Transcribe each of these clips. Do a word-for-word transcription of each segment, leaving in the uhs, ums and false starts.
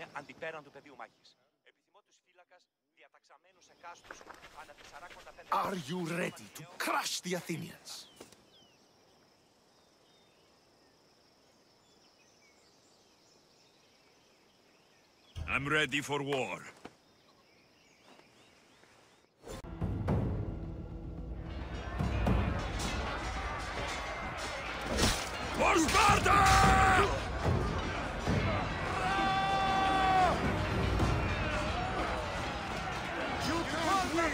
σημεία αντιπέραν του πεδίου μάχης. Επιθυμώ τους φύλακας διαταξαμένους σε κάστους ανά τεσσαράκοντα πέντε... Are you ready to crush the Athenians? I'm ready for war. For Sparta! You can't win!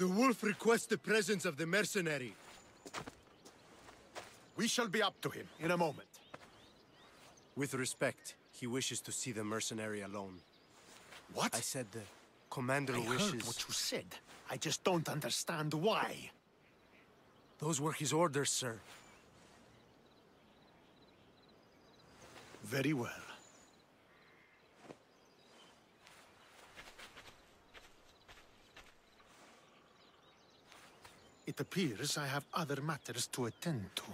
The wolf requests the presence of the mercenary. We shall be up to him in a moment. With respect, he wishes to see the mercenary alone. What? I said the commander I wishes... heard what you said. I just don't understand why. Those were his orders, sir. Very well. It appears I have other matters to attend to.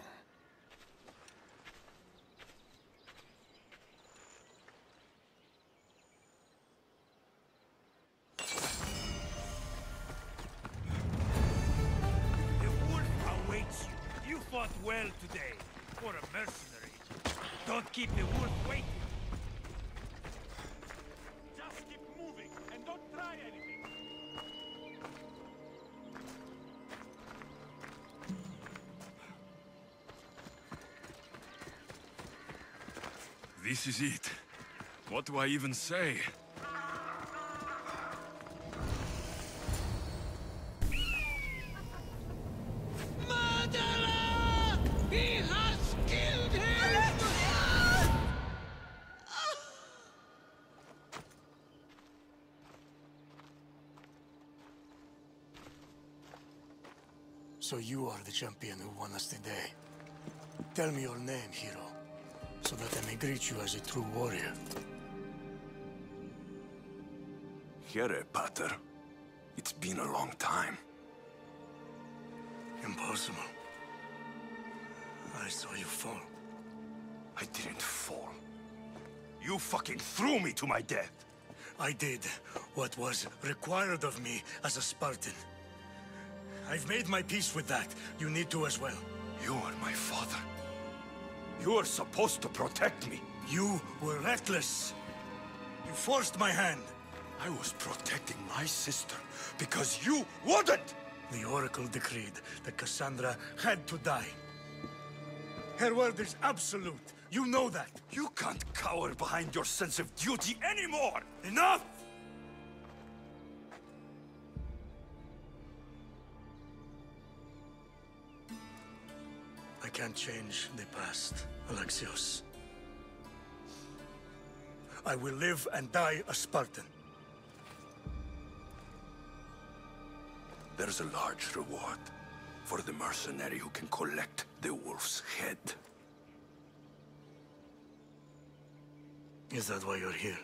The wolf awaits you. You fought well today, for a mercenary. Don't keep the wolf waiting. Just keep moving and don't try anything. This is it. What do I even say? Murderer! He has killed him! So you are the champion who won us today. Tell me your name, hero, so that I may greet you as a true warrior. Here, Pater. It's been a long time. Impossible. I saw you fall. I didn't fall. You fucking threw me to my death! I did what was required of me as a Spartan. I've made my peace with that. You need to as well. You are my father. You are supposed to protect me. You were reckless. You forced my hand. I was protecting my sister because you wouldn't! The Oracle decreed that Cassandra had to die. Her word is absolute. You know that. You can't cower behind your sense of duty anymore! Enough! I can't change the past, Alexios. I will live and die a Spartan. There's a large reward for the mercenary who can collect the wolf's head. Is that why you're here?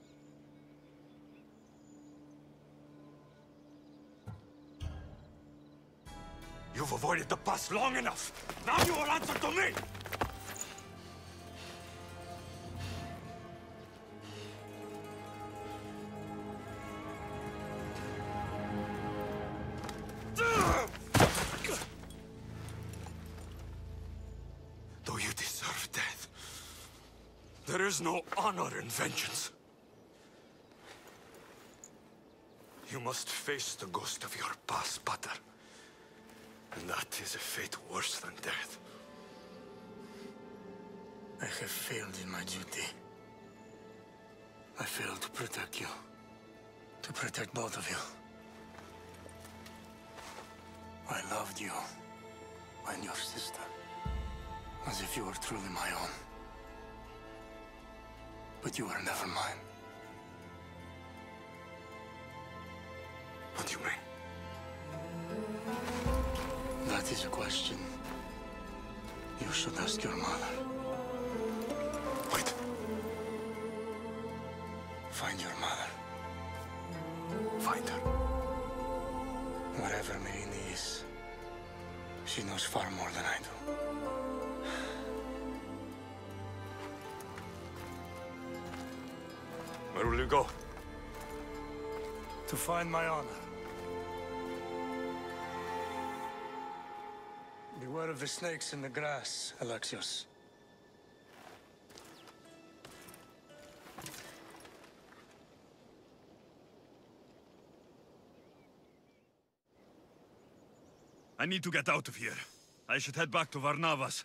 You've avoided the past long enough! Now you will answer to me! Though you deserve death, there is no honor in vengeance. You must face the ghost of your past, Pater. And that is a fate worse than death. I have failed in my duty. I failed to protect you. To protect both of you. I loved you. And your sister. As if you were truly my own. But you were never mine. What do you mean? That is a question you should ask your mother. Wait. Find your mother. Find her. Wherever Myrine is, she knows far more than I do. Where will you go? To find my honor. Beware of the snakes in the grass, Alexios. I need to get out of here. I should head back to Varnavas.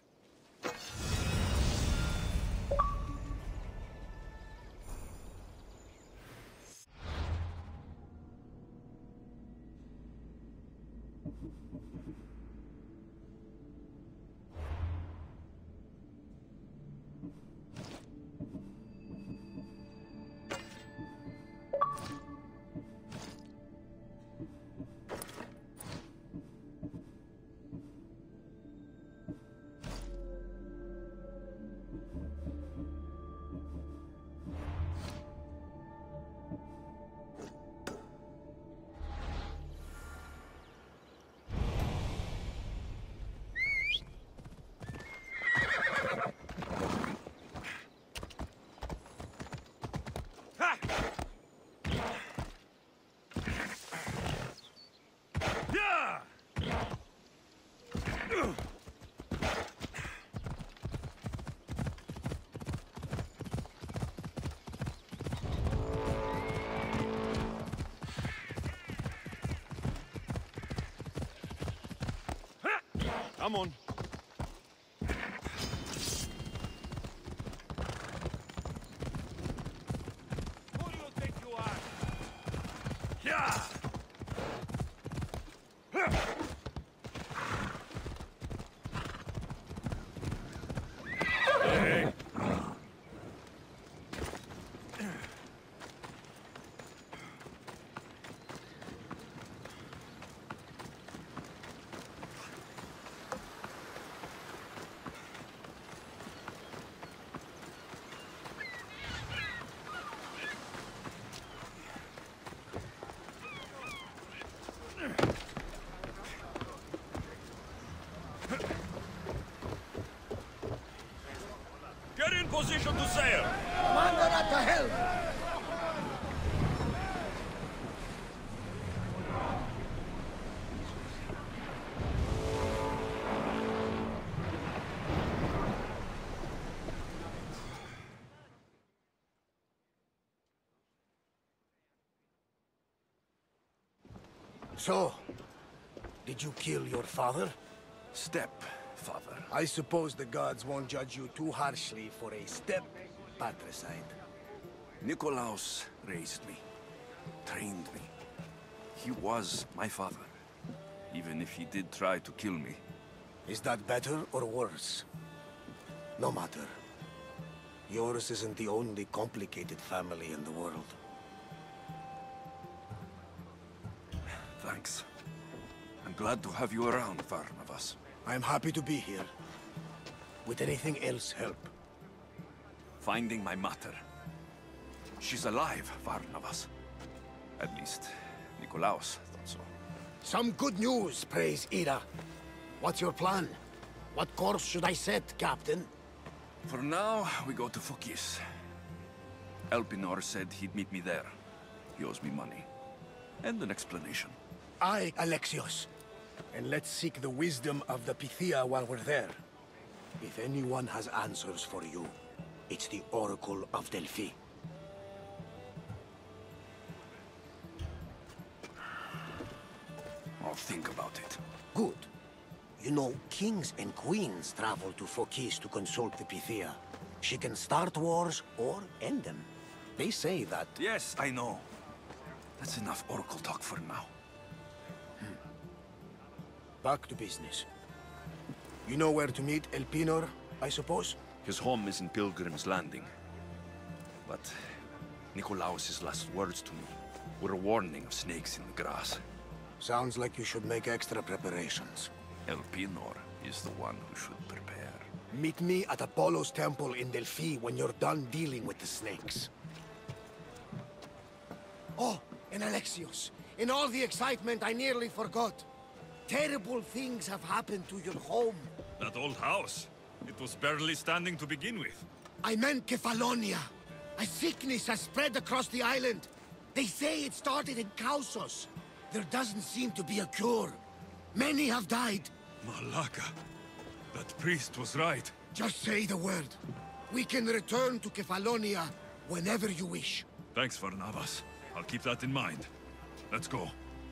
Come on. Who do you think you are? Yeah! Hey. Get in position to sail! Commander at the helm! So, did you kill your father? Step, father. I suppose the gods won't judge you too harshly for a step patricide. Nikolaos raised me, trained me. He was my father, even if he did try to kill me. Is that better or worse? No matter. Yours isn't the only complicated family in the world. Thanks. I'm glad to have you around, Varnavas. I'm happy to be here. Would anything else help? Finding my mater. She's alive, Varnavas. At least, Nikolaos thought so. Some good news, praise Ira. What's your plan? What course should I set, Captain? For now, we go to Fokis. Elpinor said he'd meet me there. He owes me money. And an explanation. Aye, Alexios. And let's seek the wisdom of the Pythia while we're there. If anyone has answers for you, it's the Oracle of Delphi. I'll think about it. Good. You know, kings and queens travel to Fokis to consult the Pythia. She can start wars or end them. They say that... Yes, I know. That's enough Oracle talk for now. Back to business. You know where to meet Elpinor, I suppose? His home is in Pilgrim's Landing. But Nikolaos' last words to me were a warning of snakes in the grass. Sounds like you should make extra preparations. Elpinor is the one who should prepare. Meet me at Apollo's temple in Delphi when you're done dealing with the snakes. Oh, and Alexios, in all the excitement I nearly forgot. Terrible things have happened to your home. That old house. It was barely standing to begin with. I meant Kefalonia. A sickness has spread across the island. They say it started in Kausos. There doesn't seem to be a cure. Many have died. Malaka. That priest was right. Just say the word. We can return to Kefalonia whenever you wish. Thanks, Varnavas. I'll keep that in mind. Let's go.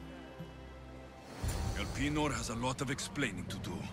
Elpinor has a lot of explaining to do.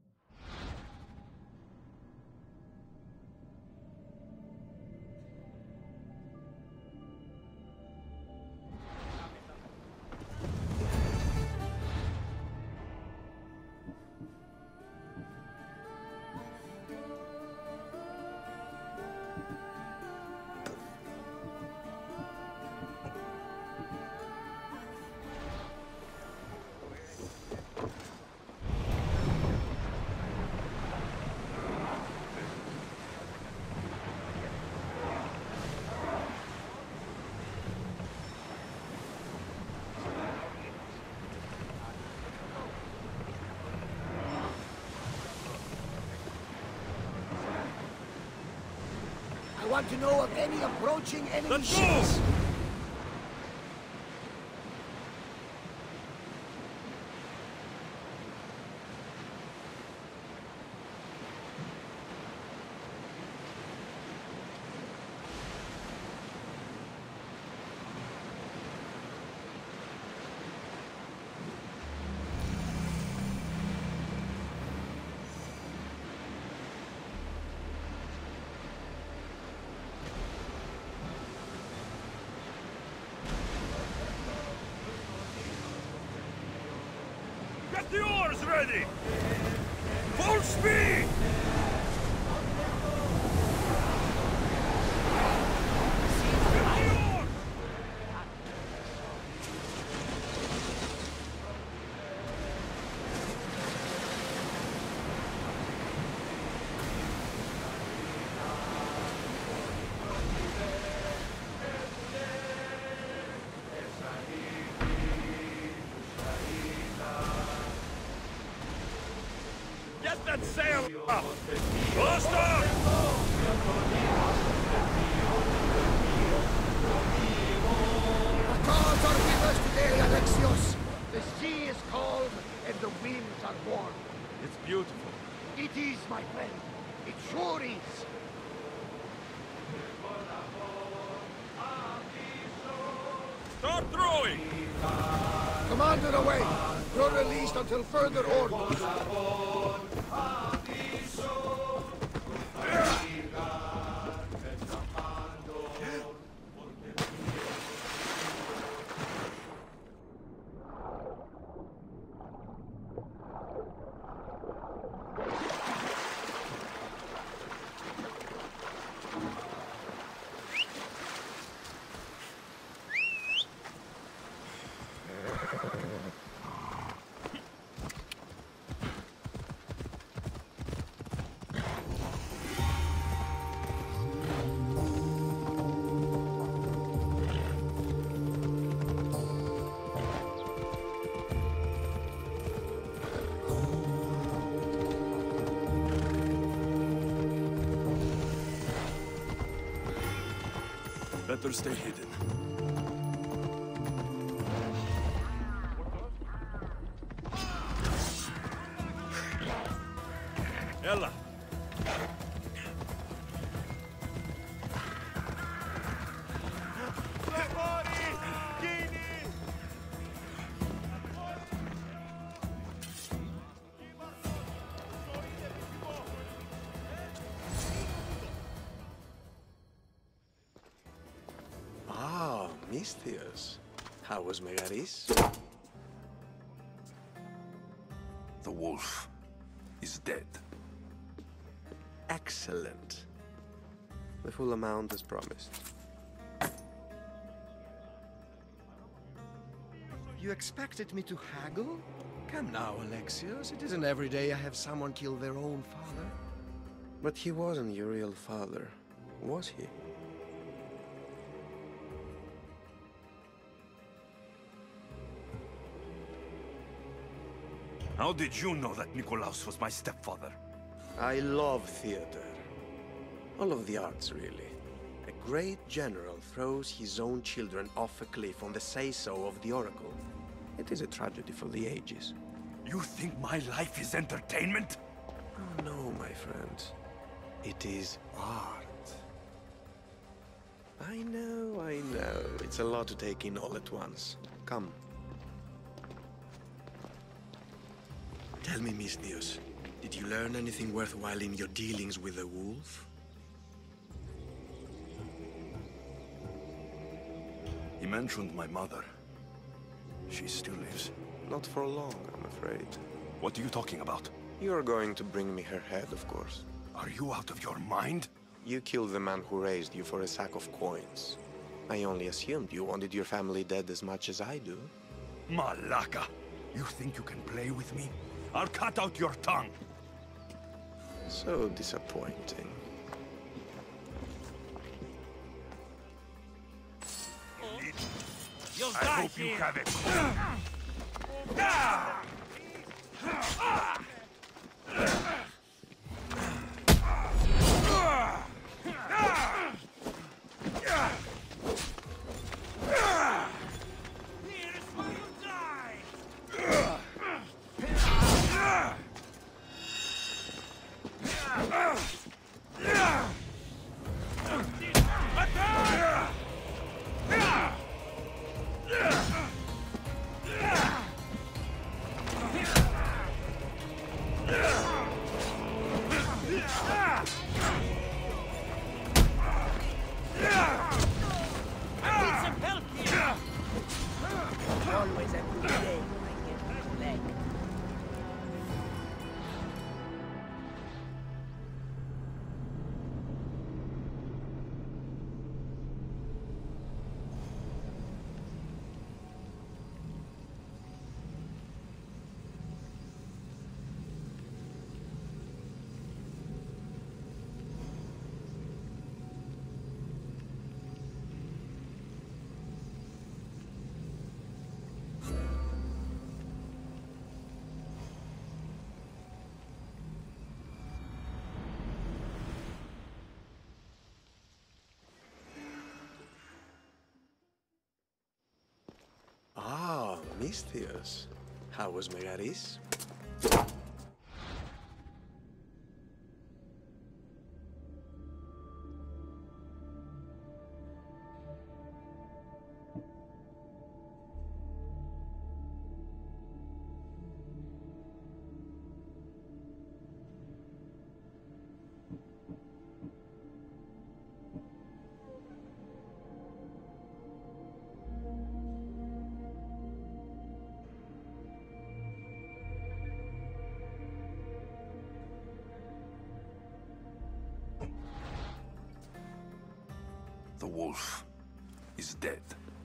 I want to know of any approaching enemy Let's ships. go! ready! Full speed! Get that sail up! Blast off! The gods are with us today, Alexios. The sea is calm and the winds are warm. It's beautiful. It is, my friend. It sure is. Start throwing! Commander away. You're released until further orders. Better stay hidden. Ella! Ah, Misthios. How was Megaris? The wolf is dead. Excellent. The full amount as promised. You expected me to haggle? Come now, Alexios. It isn't every day I have someone kill their own father. But he wasn't your real father, was he? How did you know that Nikolaos was my stepfather? I love theater. All of the arts, really. A great general throws his own children off a cliff on the say-so of the Oracle. It is a tragedy for the ages. You think my life is entertainment? Oh, no, my friend. It is art. I know, I know. It's a lot to take in all at once. Come. Tell me, Misthios, did you learn anything worthwhile in your dealings with the wolf? He mentioned my mother. She still lives. Not for long, I'm afraid. What are you talking about? You're going to bring me her head, of course. Are you out of your mind? You killed the man who raised you for a sack of coins. I only assumed you wanted your family dead as much as I do. Malaka! You think you can play with me? I'll cut out your tongue! So disappointing. You'll I die hope you here. have it. Here is where you die. Attack! Misthios. How was Megaris? The wolf is dead.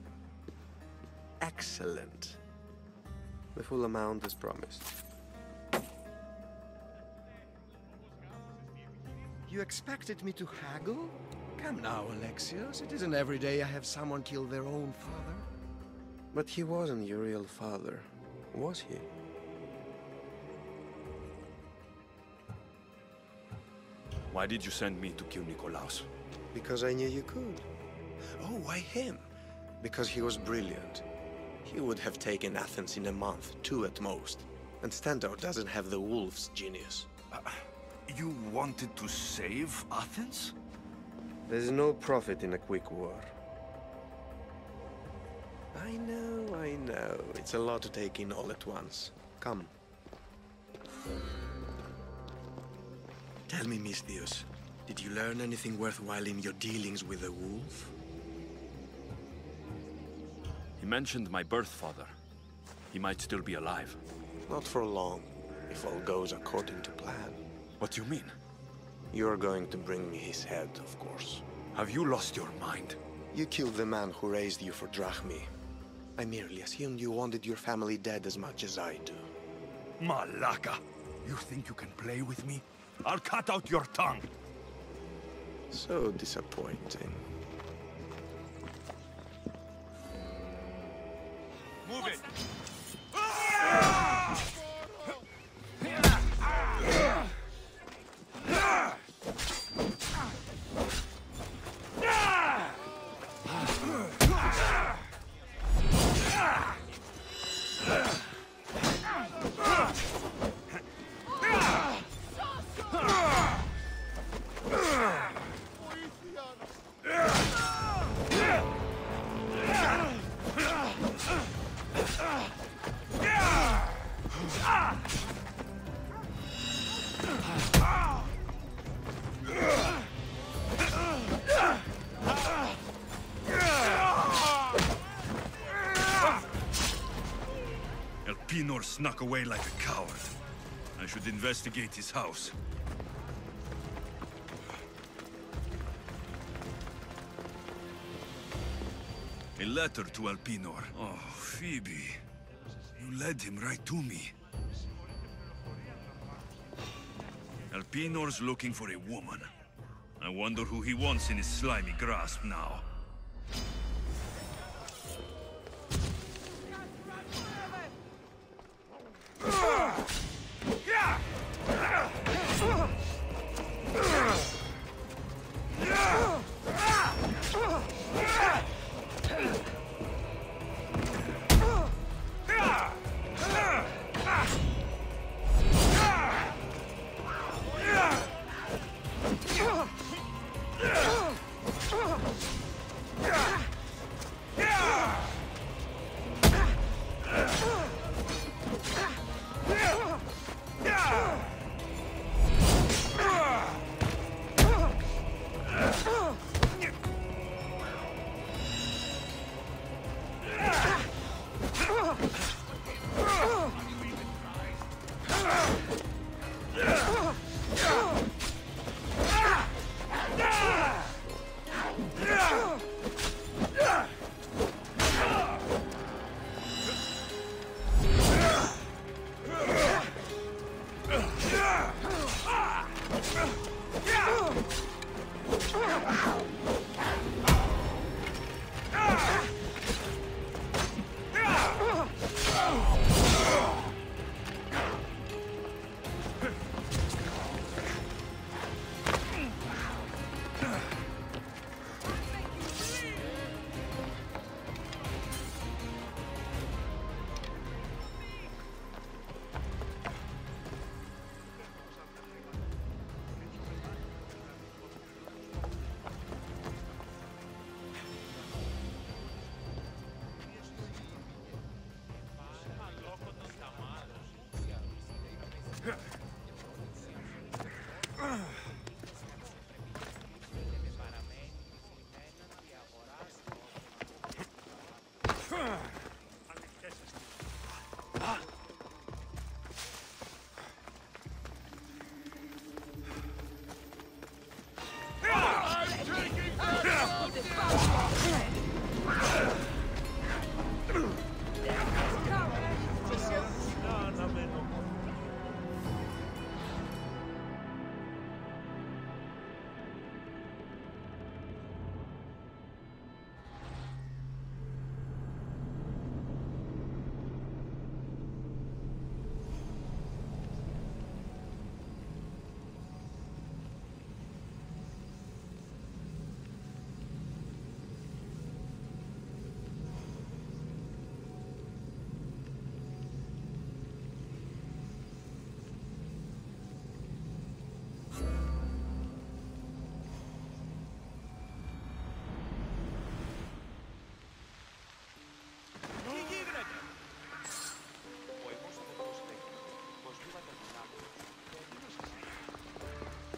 Excellent. The full amount is promised. You expected me to haggle? Come now, Alexios. It isn't every day I have someone kill their own father. But he wasn't your real father, was he? Why did you send me to kill Nikolaos? Because I knew you could. Oh, why him? Because he was brilliant. He would have taken Athens in a month, two at most. And Stentor doesn't have the wolf's genius. Uh, you wanted to save Athens? There's no profit in a quick war. I know, I know. It's a lot to take in all at once. Come. Tell me, Misthios, did you learn anything worthwhile in your dealings with the wolf? He mentioned my birth father. He might still be alive. Not for long, if all goes according to plan. What do you mean? You're going to bring me his head, of course. Have you lost your mind? You killed the man who raised you for Drachmi. I merely assumed you wanted your family dead as much as I do. Malaka! You think you can play with me? I'll cut out your tongue! So disappointing. Move it! Elpenor snuck away like a coward. I should investigate his house. A letter to Elpenor. Oh, Phoebe. You led him right to me. Elpenor's looking for a woman. I wonder who he wants in his slimy grasp now.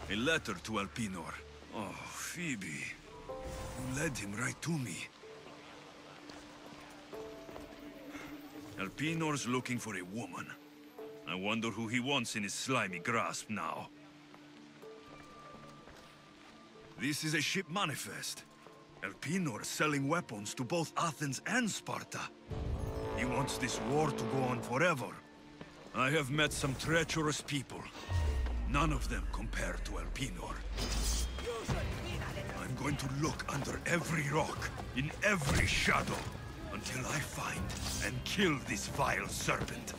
A letter to Elpenor. Oh, Phoebe. You led him right to me. Elpenor's looking for a woman. I wonder who he wants in his slimy grasp now. This is a ship manifest. Elpenor selling weapons to both Athens and Sparta. He wants this war to go on forever. I have met some treacherous people. None of them compare to Elpenor. I'm going to look under every rock, in every shadow, until I find and kill this vile serpent.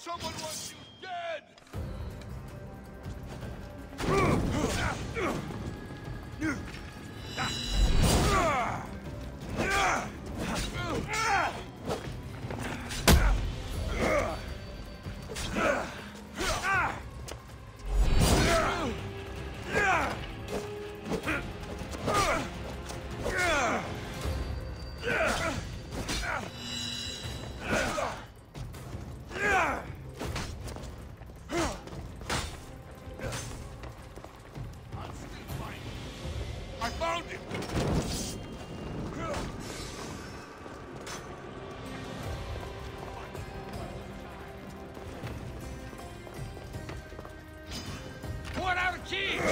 Someone wants you dead! I found him! What our key?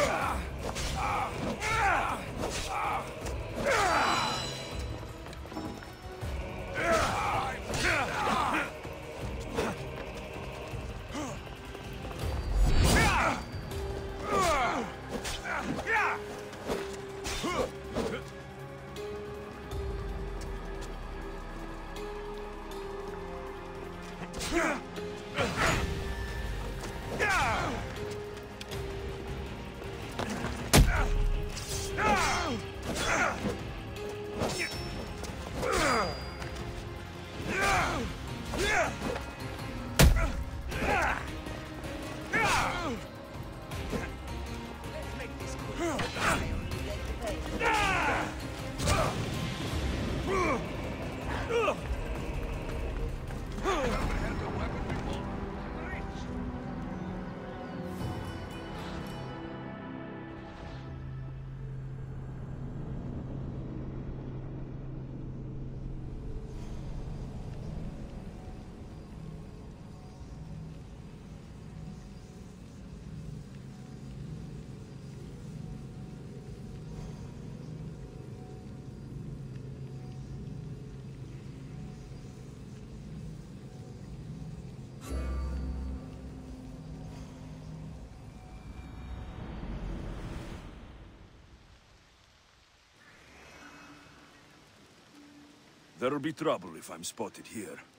There'll be trouble if I'm spotted here.